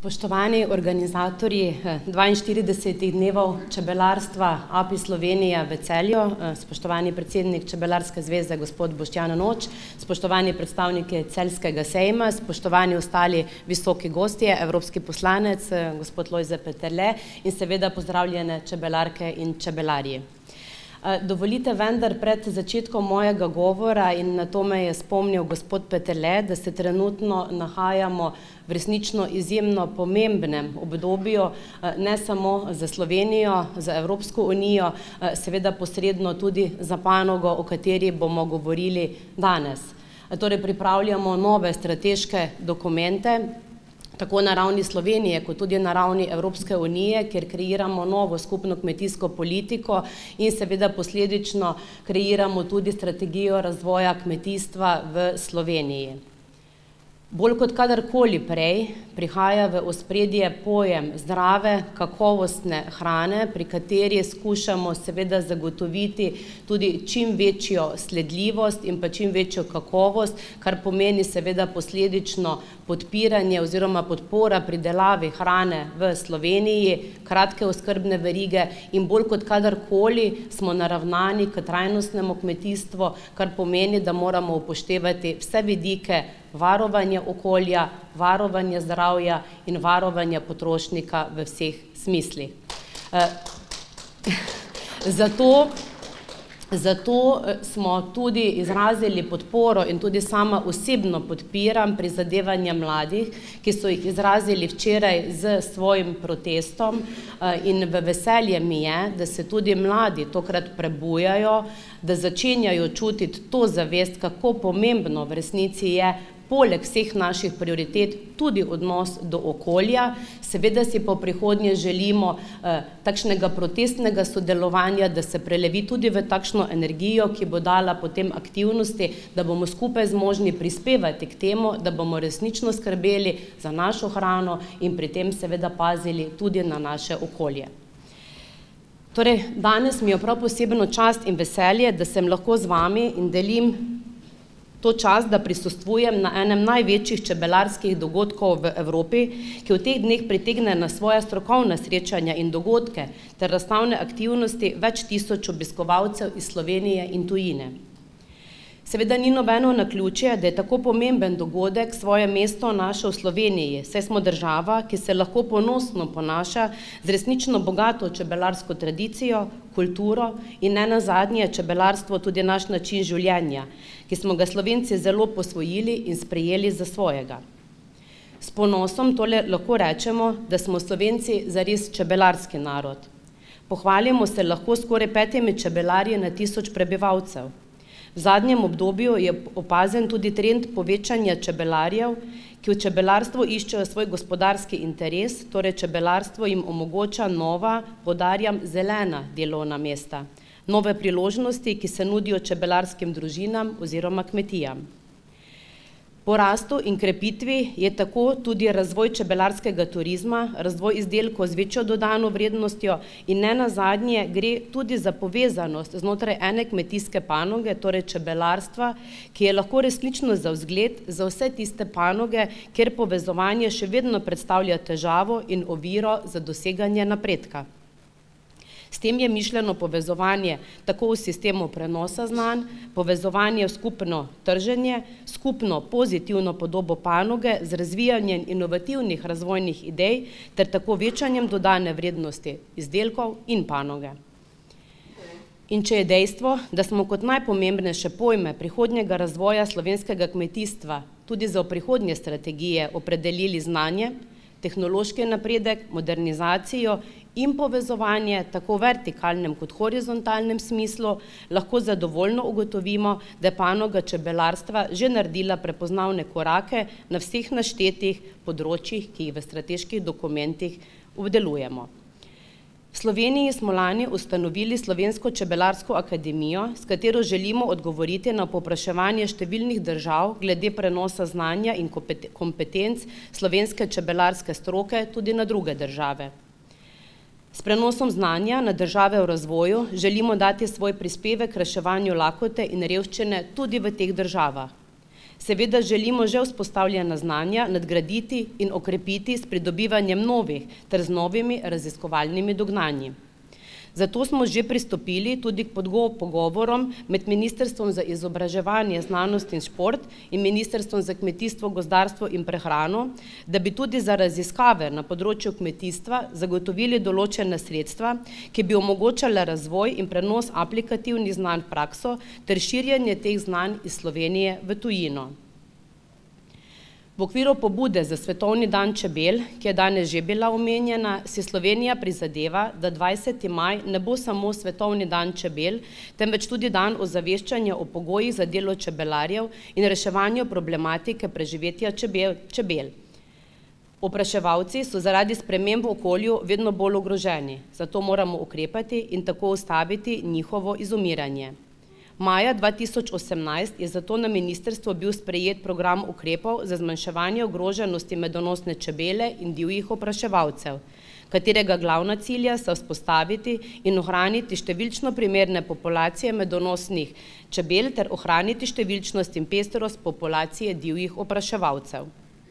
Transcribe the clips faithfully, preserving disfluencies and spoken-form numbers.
Spoštovani organizatorji dvainštiridesetih dnevov čebelarstva A P I Slovenija v Celju, spoštovani predsednik Čebelarske zveze gospod Boštjan Noč, spoštovani predstavniki Celjskega sejma, spoštovani ostali visoki gostje, evropski poslanec gospod Lojze Peterle in seveda pozdravljene čebelarke in čebelarji. Dovolite vendar pred začetkom mojega govora, in na to me je spomnil gospod Peterle, da se trenutno nahajamo v resnično izjemno pomembnem obdobju, ne samo za Slovenijo, za Evropsko unijo, seveda posredno tudi za panogo, o kateri bomo govorili danes. Torej pripravljamo nove strateške dokumente, tako na ravni Slovenije, kot tudi na ravni Evropske unije, kjer kreiramo novo skupno kmetijsko politiko in seveda posledično kreiramo tudi strategijo razvoja kmetijstva v Sloveniji. Bolj kot kadarkoli prej prihaja v ospredje pojem zdrave, kakovostne hrane, pri kateri skušamo seveda zagotoviti tudi čim večjo sledljivost in pa čim večjo kakovost, kar pomeni seveda posledično podpiranje oziroma podpora pridelavi hrane v Sloveniji, kratke oskrbne verige in bolj kot kadarkoli smo naravnani k trajnostnemu kmetijstvu, kar pomeni, da moramo upoštevati vse vidike varovanja okolja, varovanja zdravja in varovanja potrošnika v vseh smislih. Zato, zato smo tudi izrazili podporo in tudi sama osebno podpiram prizadevanja mladih, ki so jih izrazili včeraj s svojim protestom, in v veselje mi je, da se tudi mladi tokrat prebujajo, da začenjajo čutiti to zavest, kako pomembno v resnici je poleg vseh naših prioritet tudi odnos do okolja. Seveda si po prihodnje želimo eh, takšnega protestnega sodelovanja, da se prelevi tudi v takšno energijo, ki bo dala potem aktivnosti, da bomo skupaj zmožni prispevati k temu, da bomo resnično skrbeli za našo hrano in pri tem seveda pazili tudi na naše okolje. Torej, danes mi je prav posebno čast in veselje, da sem lahko z vami in delim to čas, da prisostvujem na enem največjih čebelarskih dogodkov v Evropi, ki v teh dneh pritegne na svoja strokovna srečanja in dogodke ter razstavne aktivnosti več tisoč obiskovalcev iz Slovenije in tujine. Seveda ni nobeno naključje, da je tako pomemben dogodek svoje mesto našel v Sloveniji, saj smo država, ki se lahko ponosno ponaša z resnično bogato čebelarsko tradicijo, kulturo in ne nazadnje čebelarstvo tudi naš način življenja, ki smo ga Slovenci zelo posvojili in sprejeli za svojega. S ponosom tole lahko rečemo, da smo Slovenci zares čebelarski narod. Pohvalimo se lahko skoraj petimi čebelarji na tisoč prebivalcev. V zadnjem obdobju je opazen tudi trend povečanja čebelarjev, ki v čebelarstvu iščejo svoj gospodarski interes, torej čebelarstvo jim omogoča nova, poudarjam, zelena delovna mesta, nove priložnosti, ki se nudijo čebelarskim družinam oziroma kmetijam. Po rastu in krepitvi je tako tudi razvoj čebelarskega turizma, razvoj izdelkov z večjo dodano vrednostjo in ne nazadnje gre tudi za povezanost znotraj ene kmetijske panoge, torej čebelarstva, ki je lahko resnično za vzgled za vse tiste panoge, kjer povezovanje še vedno predstavlja težavo in oviro za doseganje napredka. S tem je mišljeno povezovanje tako v sistemu prenosa znanj, povezovanje v skupno trženje, skupno pozitivno podobo panoge z razvijanjem inovativnih razvojnih idej ter tako večanjem dodane vrednosti izdelkov in panoge. In če je dejstvo, da smo kot najpomembnejše pojme prihodnjega razvoja slovenskega kmetijstva tudi za prihodnje strategije opredelili znanje, tehnološki napredek, modernizacijo in povezovanje tako v vertikalnem kot horizontalnem smislu, lahko zadovoljno ugotovimo, da je panoga čebelarstva že naredila prepoznavne korake na vseh naštetih področjih, ki jih v strateških dokumentih obdelujemo. V Sloveniji smo lani ustanovili Slovensko čebelarsko akademijo, s katero želimo odgovoriti na povpraševanje številnih držav glede prenosa znanja in kompetenc slovenske čebelarske stroke tudi na druge države. S prenosom znanja na države v razvoju želimo dati svoj prispevek k reševanju lakote in revščine tudi v teh državah. Seveda želimo že vzpostavljena znanja nadgraditi in okrepiti s pridobivanjem novih ter z novimi raziskovalnimi dognanji. Zato smo že pristopili tudi k pogovorom med Ministrstvom za izobraževanje, znanost in šport in Ministrstvom za kmetijstvo, gozdarstvo in prehrano, da bi tudi za raziskave na področju kmetijstva zagotovili določena sredstva, ki bi omogočala razvoj in prenos aplikativnih znanj v prakso ter širjenje teh znanj iz Slovenije v tujino. V okviru pobude za Svetovni dan čebel, ki je danes že bila omenjena, si Slovenija prizadeva, da dvajseti maj ne bo samo Svetovni dan čebel, temveč tudi dan ozaveščanja o pogojih za delo čebelarjev in reševanju problematike preživetja čebel. čebel. Opraševalci so zaradi sprememb v okolju vedno bolj ogroženi, zato moramo ukrepati in tako ustaviti njihovo izumiranje. Maja dva tisoč osemnajst je zato na ministrstvu bil sprejet program ukrepov za zmanjševanje ogroženosti medonosne čebele in divjih opraševalcev, katerega glavna cilja sta vzpostaviti in ohraniti številčno primerne populacije medonosnih čebel ter ohraniti številčnost in pestrost populacije divjih opraševalcev.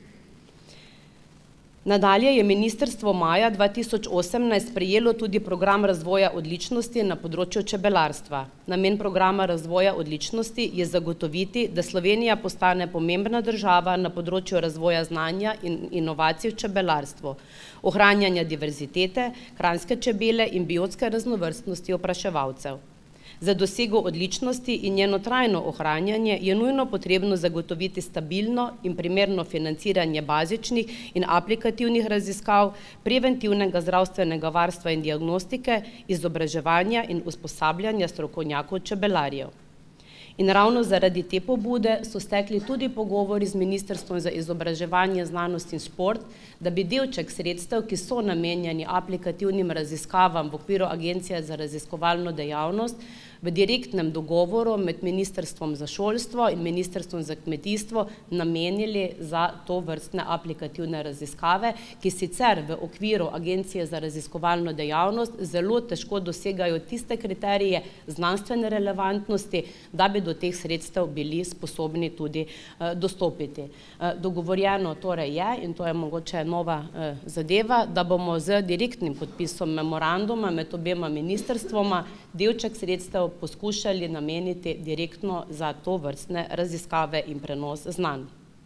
Nadalje je ministrstvo maja dva tisoč osemnajst sprejelo tudi program razvoja odličnosti na področju čebelarstva. Namen programa razvoja odličnosti je zagotoviti, da Slovenija postane pomembna država na področju razvoja znanja in inovacij v čebelarstvu, ohranjanja diverzitete, kranjske čebele in biotske raznovrstnosti opraševalcev. Za dosego odličnosti in njeno trajno ohranjanje je nujno potrebno zagotoviti stabilno in primerno financiranje bazičnih in aplikativnih raziskav, preventivnega zdravstvenega varstva in diagnostike, izobraževanja in usposabljanja strokovnjakov čebelarjev. In ravno zaradi te pobude so stekli tudi pogovori z Ministrstvom za izobraževanje, znanost in šport, da bi delček sredstev, ki so namenjeni aplikativnim raziskavam v okviru Agencije za raziskovalno dejavnost, v direktnem dogovoru med Ministrstvom za šolstvo in Ministrstvom za kmetijstvo namenili za to vrstne aplikativne raziskave, ki sicer v okviru Agencije za raziskovalno dejavnost zelo težko dosegajo tiste kriterije znanstvene relevantnosti, da bi do teh sredstev bili sposobni tudi dostopiti. Dogovorjeno torej je, in to je mogoče nova zadeva, da bomo z direktnim podpisom memoranduma med obema ministrstvoma delček sredstev poskušali nameniti direktno za to vrstne raziskave in prenos znanj.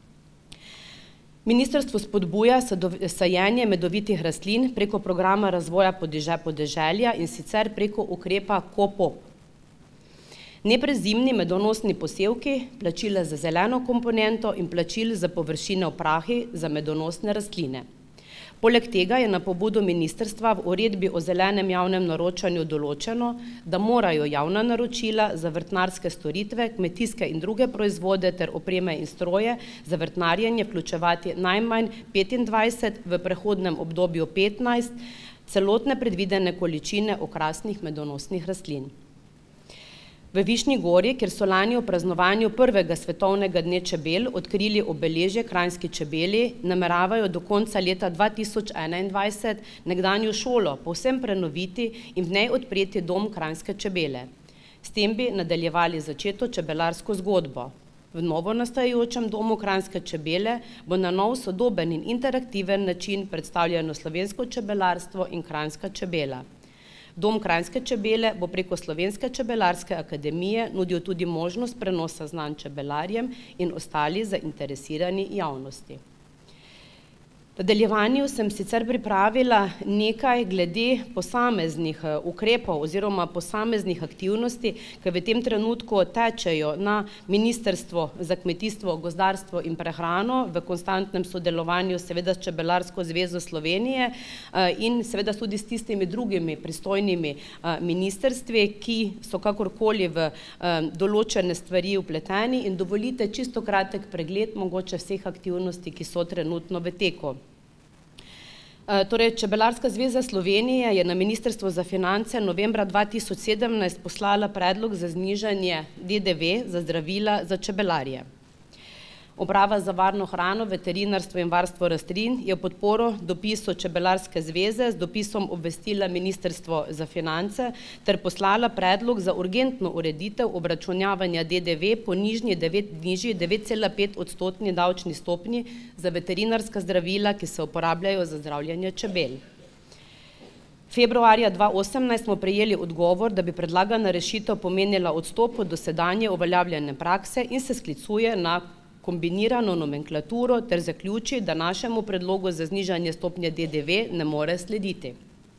Ministrstvo spodbuja sajenje medovitih rastlin preko programa razvoja podeželja in sicer preko ukrepa KOPOP. Neprezimni medonosni posevki, plačila za zeleno komponento in plačil za površine v prahi za medonosne rastline. Poleg tega je na pobudo ministrstva v uredbi o zelenem javnem naročanju določeno, da morajo javna naročila za vrtnarske storitve, kmetijske in druge proizvode ter opreme in stroje za vrtnarjenje vključevati najmanj petindvajset, v prehodnem obdobju petnajst, celotne predvidene količine okrasnih medonosnih rastlin. V Višnji Gori, kjer so lani o praznovanju prvega svetovnega dne čebel odkrili obeležje kranjski čebeli, nameravajo do konca leta dva tisoč enaindvajset nekdanjo šolo povsem prenoviti in v njej odpreti dom kranjske čebele. S tem bi nadaljevali začeto čebelarsko zgodbo. V novo nastajajočem domu kranjske čebele bo na nov sodoben in interaktiven način predstavljeno slovensko čebelarstvo in kranjska čebela. Dom kranjske čebele bo preko Slovenske čebelarske akademije nudil tudi možnost prenosa znanj čebelarjem in ostali zainteresirani javnosti. V nadaljevanju sem sicer pripravila nekaj glede posameznih ukrepov oziroma posameznih aktivnosti, ki v tem trenutku tečejo na Ministrstvo za kmetijstvo, gozdarstvo in prehrano v konstantnem sodelovanju seveda s Čebelarsko zvezo Slovenije in seveda tudi s tistimi drugimi pristojnimi ministrstvi, ki so kakorkoli v določene stvari vpleteni, in dovolite čisto kratek pregled mogoče vseh aktivnosti, ki so trenutno v teku. Torej, Čebelarska zveza Slovenije je na Ministrstvo za finance novembra dva tisoč sedemnajst poslala predlog za znižanje D D V za zdravila za čebelarje. Uprava za varno hrano, veterinarstvo in varstvo rastlin je v podporo dopisu Čebelarske zveze z dopisom obvestila Ministrstvo za finance ter poslala predlog za urgentno ureditev obračunavanja D D V po nižji devet cela pet odstotni davčni stopnji za veterinarska zdravila, ki se uporabljajo za zdravljenje čebel. Februarja dva osemnajst smo prejeli odgovor, da bi predlagana rešitev pomenila odstop od dosedanje uveljavljene prakse in se sklicuje na kombinirano nomenklaturo ter zaključi, da našemu predlogu za znižanje stopnje D D V ne more slediti.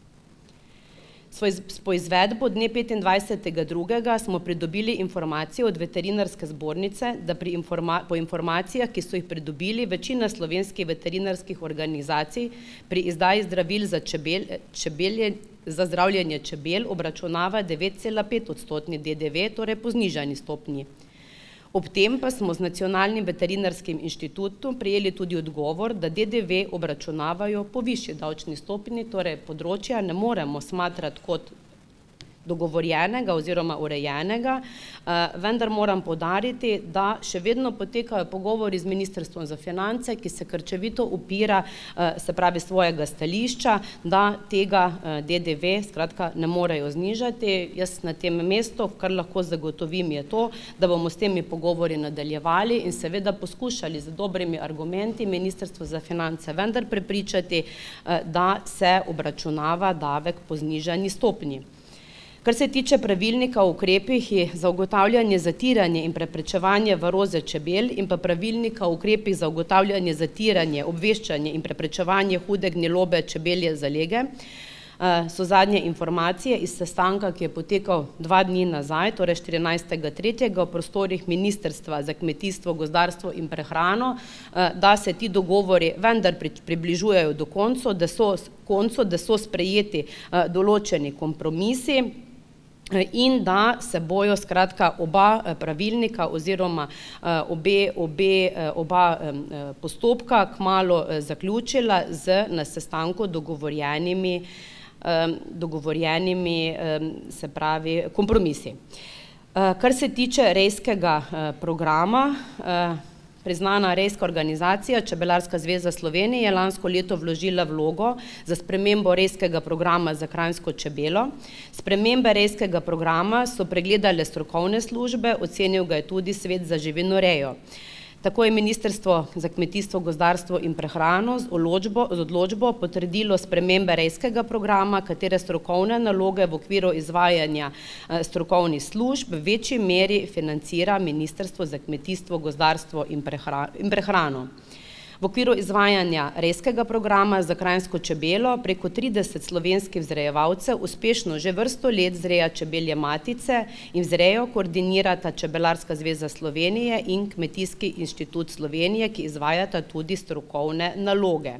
S poizvedbo dne petindvajsetega drugega smo pridobili informacije od veterinarske zbornice, da pri informa po informacijah, ki so jih pridobili, večina slovenskih veterinarskih organizacij pri izdaji zdravil za, čebel, čebelje, za zdravljenje čebel obračunava devet cela pet odstotni D D V, torej po znižani stopnji. Ob tem pa smo z Nacionalnim veterinarskim inštitutom prejeli tudi odgovor, da D D V obračunavajo po višji davčni stopnji, torej področja ne moremo smatrati kot dogovorjenega oziroma urejenega, vendar moram poudariti, da še vedno potekajo pogovori z Ministrstvom za finance, ki se krčevito upira, se pravi svojega stališča, da tega D D V skratka ne morejo znižati. Jaz na tem mestu, kar lahko zagotovim, je to, da bomo s temi pogovori nadaljevali in seveda poskušali z dobrimi argumenti Ministrstvo za finance vendar prepričati, da se obračunava davek po znižani stopnji. Kar se tiče pravilnika o ukrepih za ugotavljanje, zatiranje in preprečevanje varoze čebel in pa pravilnika o ukrepih za ugotavljanje, zatiranje, obveščanje in preprečevanje hude gnilobe čebelje zalege, so zadnje informacije iz sestanka, ki je potekal dva dni nazaj, torej štirinajstega tretjega v prostorih Ministrstva za kmetijstvo, gozdarstvo in prehrano, da se ti dogovori vendar približujejo do koncu, da so, koncu, da so sprejeti določeni kompromisi in da se bojo skratka oba pravilnika oziroma obe, obe, oba postopka kmalu zaključila z na sestanku dogovorjenimi, dogovorjenimi se pravi kompromisi. Kar se tiče rejskega programa, priznana rejska organizacija Čebelarska zveza Slovenije je lansko leto vložila vlogo za spremembo rejskega programa za kranjsko čebelo. Spremembe rejskega programa so pregledale strokovne službe, ocenil ga je tudi Svet za živinorejo. Tako je Ministrstvo za kmetijstvo, gozdarstvo in prehrano z odločbo, z odločbo potrdilo spremembe rejskega programa, katere strokovne naloge v okviru izvajanja strokovnih služb v večji meri financira Ministrstvo za kmetijstvo, gozdarstvo in prehrano. V okviru izvajanja rejskega programa za kranjsko čebelo preko trideset slovenskih vzrejevalcev uspešno že vrsto let vzreja čebelje matice in vzrejo koordinirata Čebelarska zveza Slovenije in Kmetijski inštitut Slovenije, ki izvajata tudi strokovne naloge.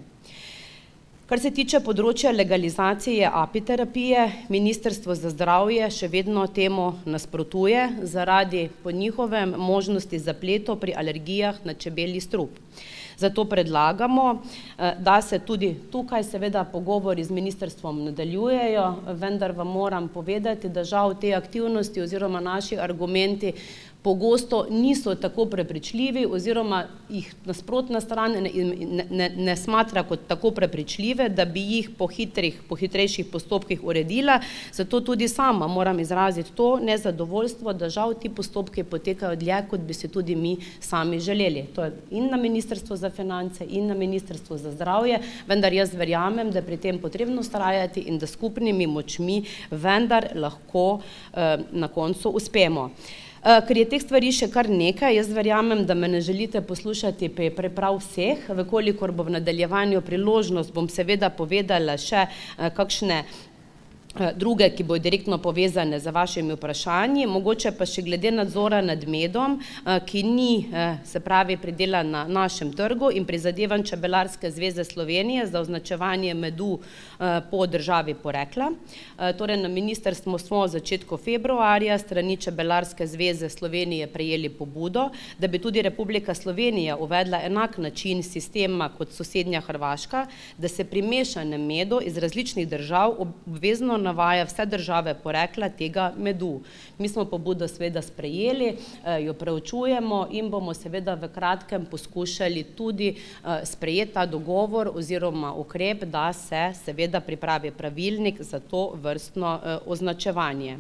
Kar se tiče področja legalizacije apiterapije, Ministrstvo za zdravje še vedno temu nasprotuje zaradi po njihovem možnosti zapletov pri alergijah na čebelji strup. Zato predlagamo, da se tudi tukaj seveda pogovori z ministrstvom nadaljujejo, vendar vam moram povedati, da žal te aktivnosti oziroma naši argumenti pogosto niso tako prepričljivi oziroma jih nasprotna stran ne, ne, ne smatra kot tako prepričljive, da bi jih po hitrih, po hitrejših postopkih uredila. Zato tudi sama moram izraziti to nezadovoljstvo, da žal ti postopki potekajo dlje, kot bi se tudi mi sami želeli. To je in na Ministrstvo za finance in na Ministrstvo za zdravje, vendar jaz verjamem, da je pri tem potrebno vztrajati in da skupnimi močmi vendar lahko eh, na koncu uspemo. Ker je teh stvari še kar nekaj, jaz verjamem, da me ne želite poslušati pri prav vseh, vekolikor bo v nadaljevanju priložnost, bom seveda povedala še kakšne druge, ki bodo direktno povezane z vašimi vprašanji, mogoče pa še glede nadzora nad medom, ki ni, se pravi, pridelan na našem trgu in prizadevanj Čebelarske zveze Slovenije za označevanje medu po državi porekla. Torej, na ministrstvu smo v začetku februarja strani Čebelarske zveze Slovenije prejeli pobudo, da bi tudi Republika Slovenija uvedla enak način sistema kot sosednja Hrvaška, da se pri mešanem medu iz različnih držav obvezno navaja vse države porekla tega medu. Mi smo pobudo seveda sprejeli, jo preučujemo in bomo seveda v kratkem poskušali tudi sprejeti ta dogovor oziroma ukrep, da se seveda pripravi pravilnik za to vrstno označevanje.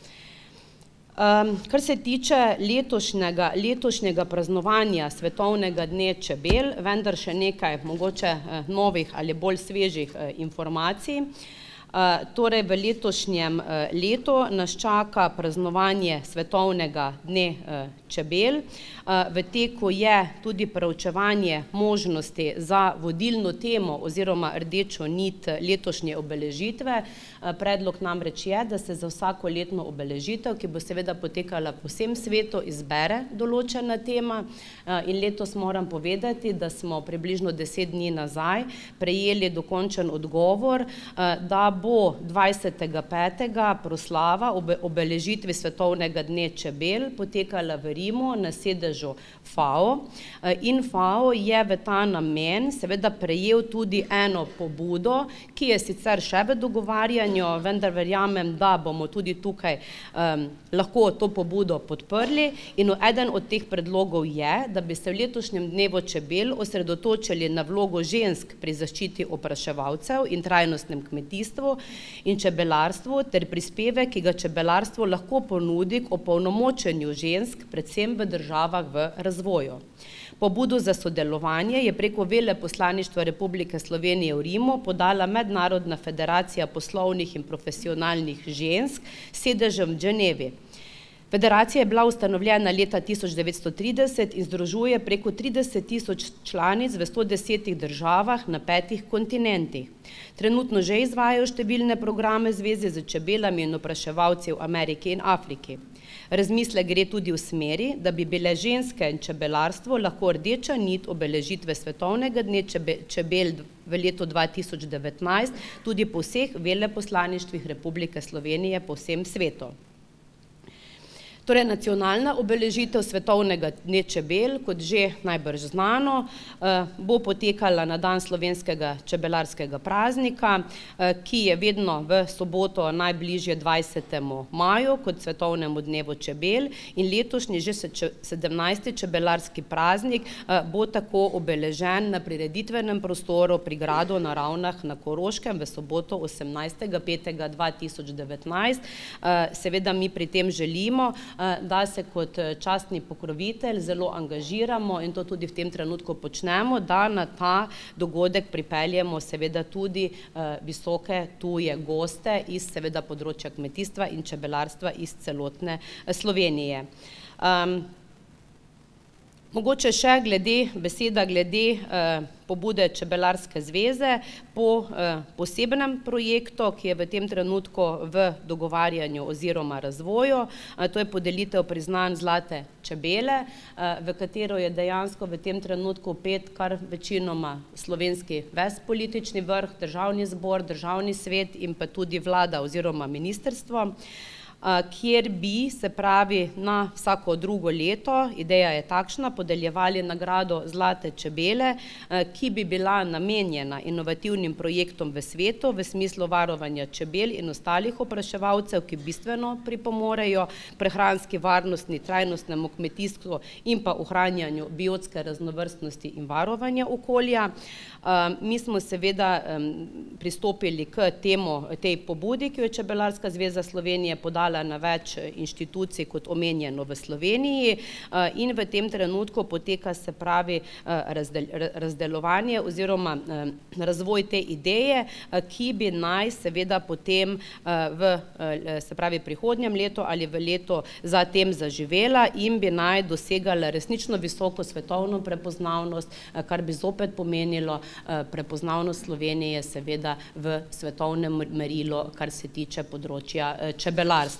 Kar se tiče letošnjega, letošnjega praznovanja Svetovnega dne čebel, vendar še nekaj mogoče novih ali bolj svežih informacij. Torej v letošnjem letu nas čaka praznovanje Svetovnega dne čebel. V teku je tudi preučevanje možnosti za vodilno temo oziroma rdečo nit letošnje obeležitve. Predlog namreč je, da se za vsako letno obeležitev, ki bo seveda potekala po vsem svetu, izbere določena tema. In letos moram povedati, da smo približno deset dni nazaj prejeli dokončen odgovor, da bo dvajsetega petega proslava obeležitvi Svetovnega dne čebel potekala v Rimu na sedežu F A O. In F A O je v ta namen seveda prejel tudi eno pobudo, ki je sicer še v dogovarjanju, vendar verjamem, da bomo tudi tukaj um, lahko to pobudo podprli. In eden od teh predlogov je, da bi se v letošnjem dnevu čebel osredotočili na vlogo žensk pri zaščiti opraševalcev in trajnostnem kmetijstvu in čebelarstvu ter prispevek, ki ga čebelarstvo lahko ponudi k opolnomočenju žensk, predvsem v državah v razvoju. Pobudo za sodelovanje je preko Veleposlaništva Republike Slovenije v Rimu podala Mednarodna federacija poslovnih in profesionalnih žensk s sedežem v Ženevi. Federacija je bila ustanovljena leta tisoč devetsto trideset in združuje preko trideset tisoč članic v sto desetih državah na petih kontinentih. Trenutno že izvajajo številne programe v zvezi z čebelami in opraševalci v Ameriki in Afriki. Razmislek gre tudi v smeri, da bi bile ženske in čebelarstvo lahko rdeča nit obeležitve Svetovnega dne čebel v letu dva tisoč devetnajst tudi po vseh veleposlaništvih Republike Slovenije po vsem svetu. Torej, nacionalna obeležitev Svetovnega dne čebel, kot že najbrž znano, bo potekala na dan slovenskega čebelarskega praznika, ki je vedno v soboto najbližje dvajsetemu maju kot Svetovnemu dnevu čebel in letošnji že sedemnajsti čebelarski praznik bo tako obeležen na prireditvenem prostoru pri gradu na Ravnah na Koroškem v soboto osemnajstega petega dva tisoč devetnajst. Seveda mi pri tem želimo, da se kot častni pokrovitelj zelo angažiramo in to tudi v tem trenutku počnemo, da na ta dogodek pripeljemo seveda tudi visoke tuje goste iz seveda področja kmetijstva in čebelarstva iz celotne Slovenije. Mogoče še glede, beseda glede pobude Čebelarske zveze po posebnem projektu, ki je v tem trenutku v dogovarjanju oziroma razvoju. To je podelitev priznanj Zlate čebele, v katero je dejansko v tem trenutku pet kar večinoma slovenski ves politični vrh, državni zbor, državni svet in pa tudi vlada oziroma ministrstvo, kjer bi, se pravi, na vsako drugo leto, ideja je takšna, podeljevali nagrado Zlate čebele, ki bi bila namenjena inovativnim projektom v svetu v smislu varovanja čebel in ostalih opraševalcev, ki bistveno pripomorejo prehranski varnosti, trajnostnemu kmetijstvu in pa ohranjanju biotske raznovrstnosti in varovanja okolja. Mi smo seveda pristopili k temu, tej pobudi, ki jo je Čebelarska zveza Slovenije podala na več inštitucij kot omenjeno v Sloveniji in v tem trenutku poteka, se pravi, razdelovanje oziroma razvoj te ideje, ki bi naj seveda potem v, se pravi, prihodnjem letu ali v letu zatem zaživela in bi naj dosegala resnično visoko svetovno prepoznavnost, kar bi zopet pomenilo prepoznavnost Slovenije seveda v svetovnem merilu, kar se tiče področja čebelarstva.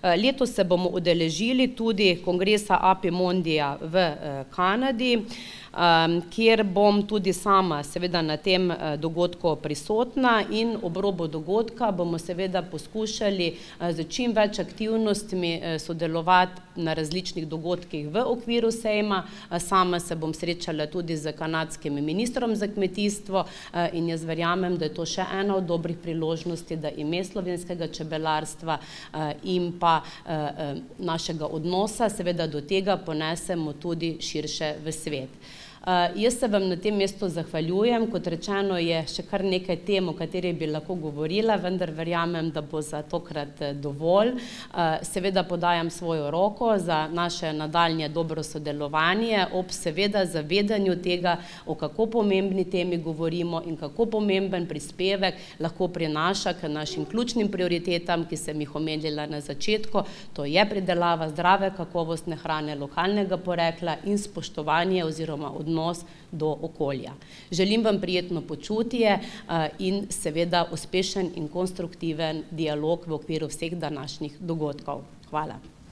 Letos se bomo udeležili tudi kongresa Apimondija v Kanadi. kjer bom tudi sama seveda na tem dogodku prisotna in ob robu dogodka bomo seveda poskušali z čim več aktivnostmi sodelovati na različnih dogodkih v okviru sejma. Sama se bom srečala tudi z kanadskim ministrom za kmetijstvo in jaz verjamem, da je to še ena od dobrih priložnosti, da ime slovenskega čebelarstva in pa našega odnosa seveda do tega ponesemo tudi širše v svet. Jaz se vam na tem mestu zahvaljujem, kot rečeno je še kar nekaj tem, o katerih bi lahko govorila, vendar verjamem, da bo za tokrat dovolj. Seveda podajam svojo roko za naše nadaljnje dobro sodelovanje ob seveda zavedanju tega, o kako pomembni temi govorimo in kako pomemben prispevek lahko prinaša k našim ključnim prioritetam, ki sem jih omenila na začetku, to je pridelava zdrave kakovostne hrane lokalnega porekla in spoštovanje oziroma odnos odnos do okolja. Želim vam prijetno počutje in seveda uspešen in konstruktiven dialog v okviru vseh današnjih dogodkov. Hvala.